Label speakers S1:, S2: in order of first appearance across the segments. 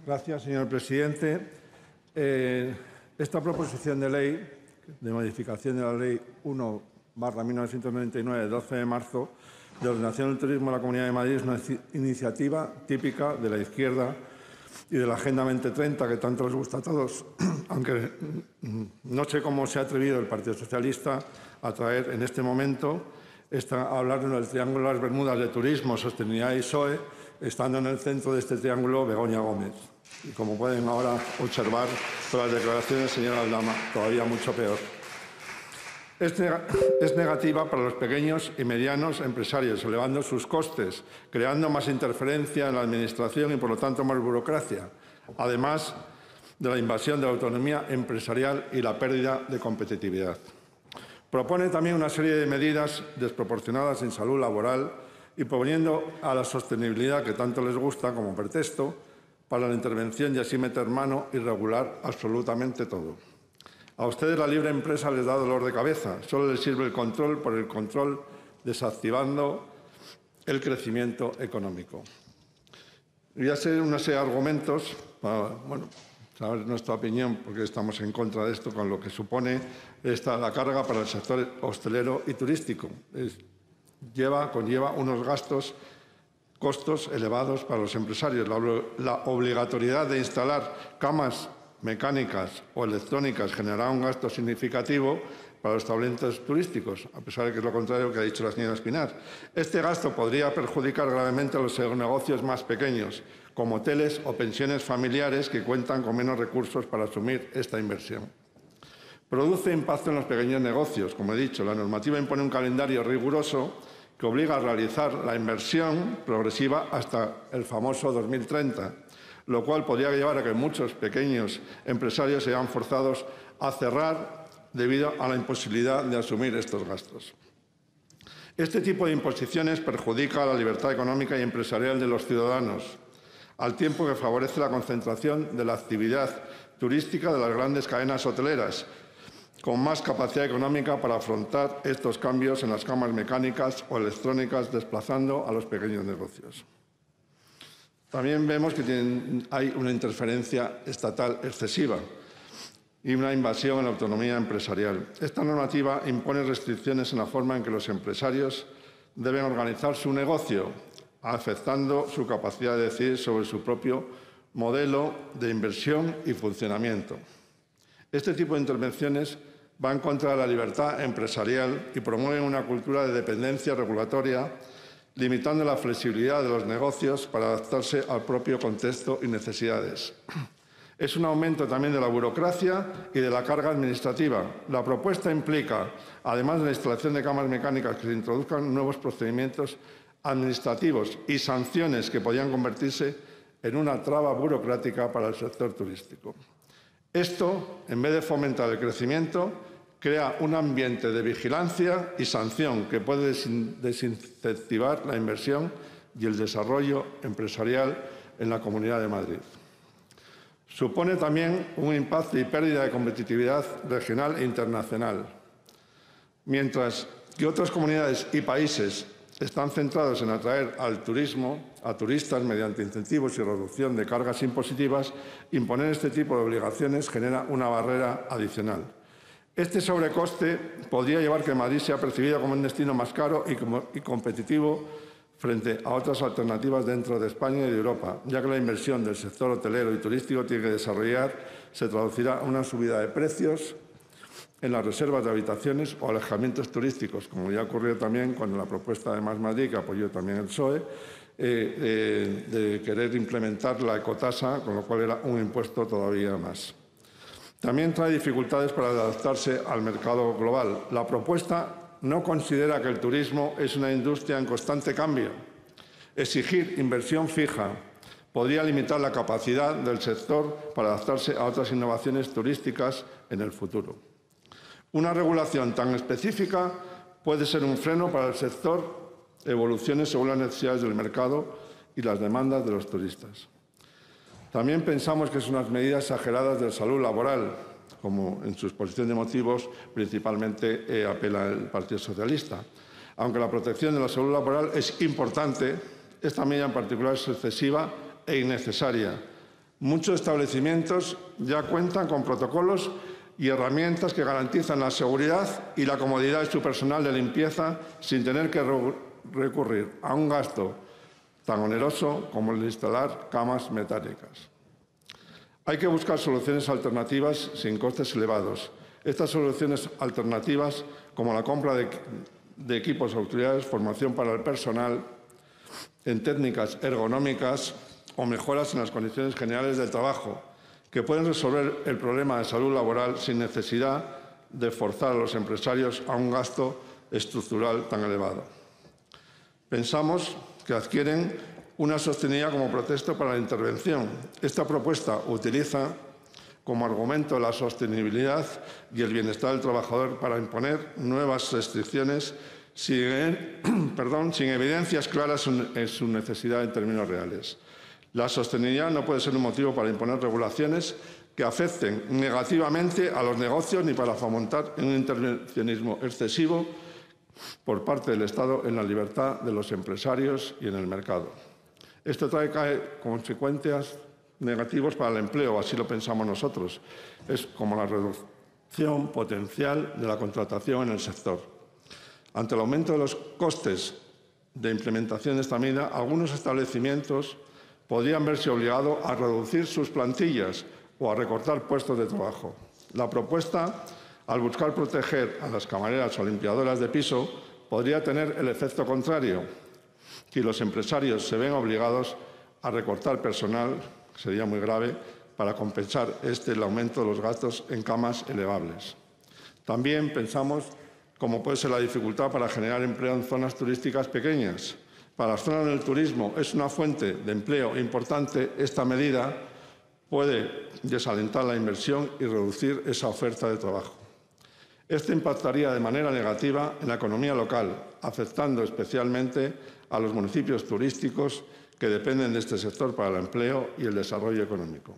S1: Gracias, señor presidente. Esta proposición de ley de modificación de la Ley 1/1999, de 12 de marzo, de ordenación del turismo en la Comunidad de Madrid, es una iniciativa típica de la izquierda y de la Agenda 2030, que tanto les gusta a todos, aunque no sé cómo se ha atrevido el Partido Socialista a traer en este momento a hablar del Triángulo de las Bermudas de Turismo, Sostenibilidad y PSOE, estando en el centro de este triángulo Begoña Gómez. Y como pueden ahora observar por las declaraciones del señor Aldama, todavía mucho peor. Es negativa para los pequeños y medianos empresarios, elevando sus costes, creando más interferencia en la Administración y, por lo tanto, más burocracia, además de la invasión de la autonomía empresarial y la pérdida de competitividad. Propone también una serie de medidas desproporcionadas en salud laboral y poniendo a la sostenibilidad, que tanto les gusta, como pretexto para la intervención y así meter mano y regular absolutamente todo. A ustedes la libre empresa les da dolor de cabeza. Solo les sirve el control por el control, desactivando el crecimiento económico. Voy a hacer una serie de argumentos para saber nuestra opinión, porque estamos en contra de esto, con lo que supone la carga para el sector hostelero y turístico. Conlleva unos costos elevados para los empresarios. La obligatoriedad de instalar camas mecánicas o electrónicas generará un gasto significativo para los establecimientos turísticos, a pesar de que es lo contrario que ha dicho la señora Espinar. Este gasto podría perjudicar gravemente a los negocios más pequeños, como hoteles o pensiones familiares que cuentan con menos recursos para asumir esta inversión. Produce impacto en los pequeños negocios. Como he dicho, la normativa impone un calendario riguroso que obliga a realizar la inversión progresiva hasta el famoso 2030, lo cual podría llevar a que muchos pequeños empresarios se vean forzados a cerrar debido a la imposibilidad de asumir estos gastos. Este tipo de imposiciones perjudica la libertad económica y empresarial de los ciudadanos, al tiempo que favorece la concentración de la actividad turística de las grandes cadenas hoteleras, con más capacidad económica para afrontar estos cambios en las camas mecánicas o electrónicas, desplazando a los pequeños negocios. También vemos que hay una interferencia estatal excesiva y una invasión en la autonomía empresarial. Esta normativa impone restricciones en la forma en que los empresarios deben organizar su negocio, afectando su capacidad de decidir sobre su propio modelo de inversión y funcionamiento. Este tipo de intervenciones va en contra de la libertad empresarial y promueven una cultura de dependencia regulatoria, limitando la flexibilidad de los negocios para adaptarse al propio contexto y necesidades. Es un aumento también de la burocracia y de la carga administrativa. La propuesta implica, además de la instalación de cámaras mecánicas, que se introduzcan nuevos procedimientos administrativos y sanciones que podrían convertirse en una traba burocrática para el sector turístico. Esto, en vez de fomentar el crecimiento, crea un ambiente de vigilancia y sanción que puede desincentivar la inversión y el desarrollo empresarial en la Comunidad de Madrid. Supone también un impacto y pérdida de competitividad regional e internacional. Mientras que otras comunidades y países están centrados en atraer al turismo, a turistas mediante incentivos y reducción de cargas impositivas, imponer este tipo de obligaciones genera una barrera adicional. Este sobrecoste podría llevar a que Madrid sea percibido como un destino más caro y competitivo frente a otras alternativas dentro de España y de Europa, ya que la inversión del sector hotelero y turístico tiene que desarrollar se traducirá en una subida de precios en las reservas de habitaciones o alojamientos turísticos, como ya ocurrió también cuando la propuesta de Más Madrid, que apoyó también el PSOE, de querer implementar la ecotasa, con lo cual era un impuesto todavía más. También trae dificultades para adaptarse al mercado global. La propuesta no considera que el turismo es una industria en constante cambio. Exigir inversión fija podría limitar la capacidad del sector para adaptarse a otras innovaciones turísticas en el futuro. Una regulación tan específica puede ser un freno para el sector, evoluciones según las necesidades del mercado y las demandas de los turistas. También pensamos que son unas medidas exageradas de salud laboral, como en su exposición de motivos principalmente apela el Partido Socialista. Aunque la protección de la salud laboral es importante, esta medida en particular es excesiva e innecesaria, Muchos establecimientos ya cuentan con protocolos y herramientas que garantizan la seguridad y la comodidad de su personal de limpieza sin tener que recurrir a un gasto tan oneroso como el de instalar camas metálicas. Hay que buscar soluciones alternativas sin costes elevados. Estas soluciones alternativas, como la compra de equipos auxiliares, formación para el personal en técnicas ergonómicas o mejoras en las condiciones generales del trabajo, que pueden resolver el problema de salud laboral sin necesidad de forzar a los empresarios a un gasto estructural tan elevado. Pensamos que adquieren una sostenibilidad como pretexto para la intervención. Esta propuesta utiliza como argumento la sostenibilidad y el bienestar del trabajador para imponer nuevas restricciones sin evidencias claras en su necesidad en términos reales. La sostenibilidad no puede ser un motivo para imponer regulaciones que afecten negativamente a los negocios ni para fomentar un intervencionismo excesivo por parte del Estado en la libertad de los empresarios y en el mercado. Esto trae consecuencias negativas para el empleo, así lo pensamos nosotros. Es como la reducción potencial de la contratación en el sector. Ante el aumento de los costes de implementación de esta medida, algunos establecimientos podrían verse obligados a reducir sus plantillas o a recortar puestos de trabajo. La propuesta, al buscar proteger a las camareras o limpiadoras de piso, podría tener el efecto contrario. Si los empresarios se ven obligados a recortar personal, sería muy grave, para compensar el aumento de los gastos en camas elevables. También pensamos cómo puede ser la dificultad para generar empleo en zonas turísticas pequeñas. Para las zonas del turismo es una fuente de empleo importante. Esta medida puede desalentar la inversión y reducir esa oferta de trabajo. Esto impactaría de manera negativa en la economía local, afectando especialmente a los municipios turísticos que dependen de este sector para el empleo y el desarrollo económico.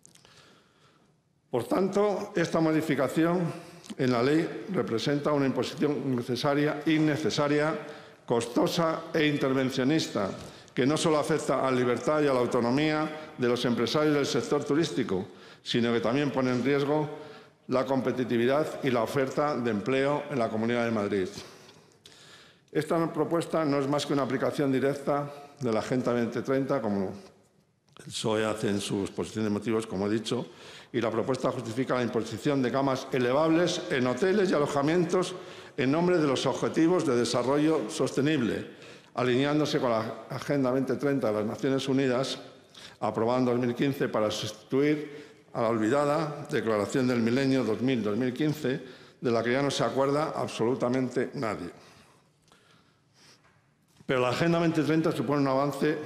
S1: Por tanto, esta modificación en la ley representa una imposición innecesaria, costosa e intervencionista, que no solo afecta a la libertad y a la autonomía de los empresarios del sector turístico, sino que también pone en riesgo la competitividad y la oferta de empleo en la Comunidad de Madrid. Esta propuesta no es más que una aplicación directa de la Agenda 2030, como el PSOE hace en su exposición de motivos, como he dicho, y la propuesta justifica la imposición de camas elevables en hoteles y alojamientos en nombre de los objetivos de desarrollo sostenible, alineándose con la Agenda 2030 de las Naciones Unidas, aprobada en 2015 para sustituir a la olvidada Declaración del Milenio 2000-2015, de la que ya no se acuerda absolutamente nadie. Pero la Agenda 2030 supone un avance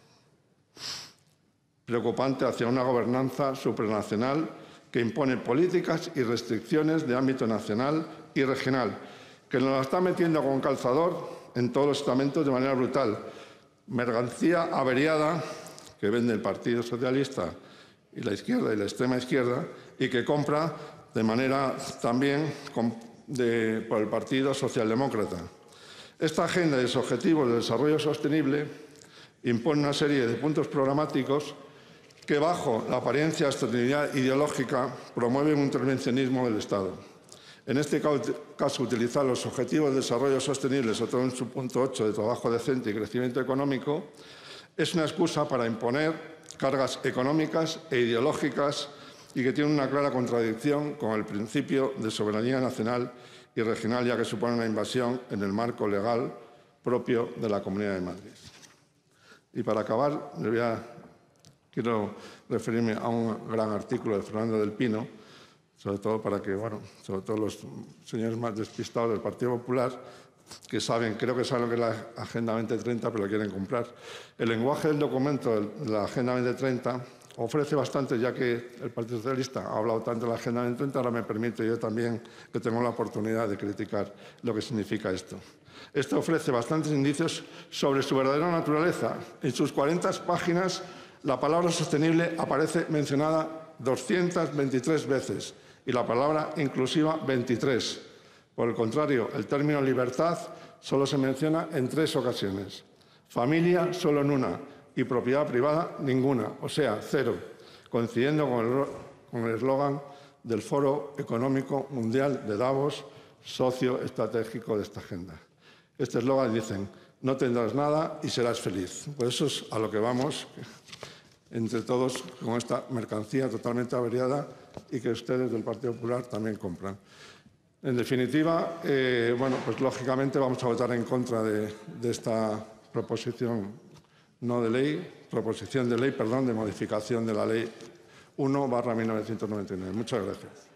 S1: preocupante hacia una gobernanza supranacional que impone políticas y restricciones de ámbito nacional y regional, que nos la está metiendo con calzador en todos los estamentos de manera brutal. Mercancía averiada que vende el Partido Socialista y la izquierda y la extrema izquierda, y que compra de manera también por el Partido Socialdemócrata. Esta agenda y sus objetivos de desarrollo sostenible impone una serie de puntos programáticos que, bajo la apariencia de sostenibilidad ideológica, promueven un intervencionismo del Estado. En este caso, utilizar los objetivos de desarrollo sostenible, sobre todo en su punto 8 de trabajo decente y crecimiento económico, es una excusa para imponer cargas económicas e ideológicas y que tiene una clara contradicción con el principio de soberanía nacional y regional, ya que supone una invasión en el marco legal propio de la Comunidad de Madrid. Y para acabar, quiero referirme a un gran artículo de Fernando del Pino, sobre todo para que, sobre todo los señores más despistados del Partido Popular, que creo que saben lo que es la Agenda 2030, pero lo quieren comprar. El lenguaje del documento de la Agenda 2030 ofrece bastante, ya que el Partido Socialista ha hablado tanto de la Agenda 2030, ahora me permite yo también, que tengo la oportunidad de criticar lo que significa esto. Esto ofrece bastantes indicios sobre su verdadera naturaleza. En sus 40 páginas, la palabra sostenible aparece mencionada 223 veces y la palabra inclusiva 23. Por el contrario, el término libertad solo se menciona en 3 ocasiones. Familia solo en una y propiedad privada ninguna, o sea, 0. coincidiendo con el eslogan del Foro Económico Mundial de Davos, socio estratégico de esta agenda. Este eslogan dice: no tendrás nada y serás feliz. Pues eso es a lo que vamos entre todos con esta mercancía totalmente averiada y que ustedes del Partido Popular también compran. En definitiva, pues lógicamente vamos a votar en contra de esta proposición de ley, de modificación de la Ley 1/1999. Muchas gracias.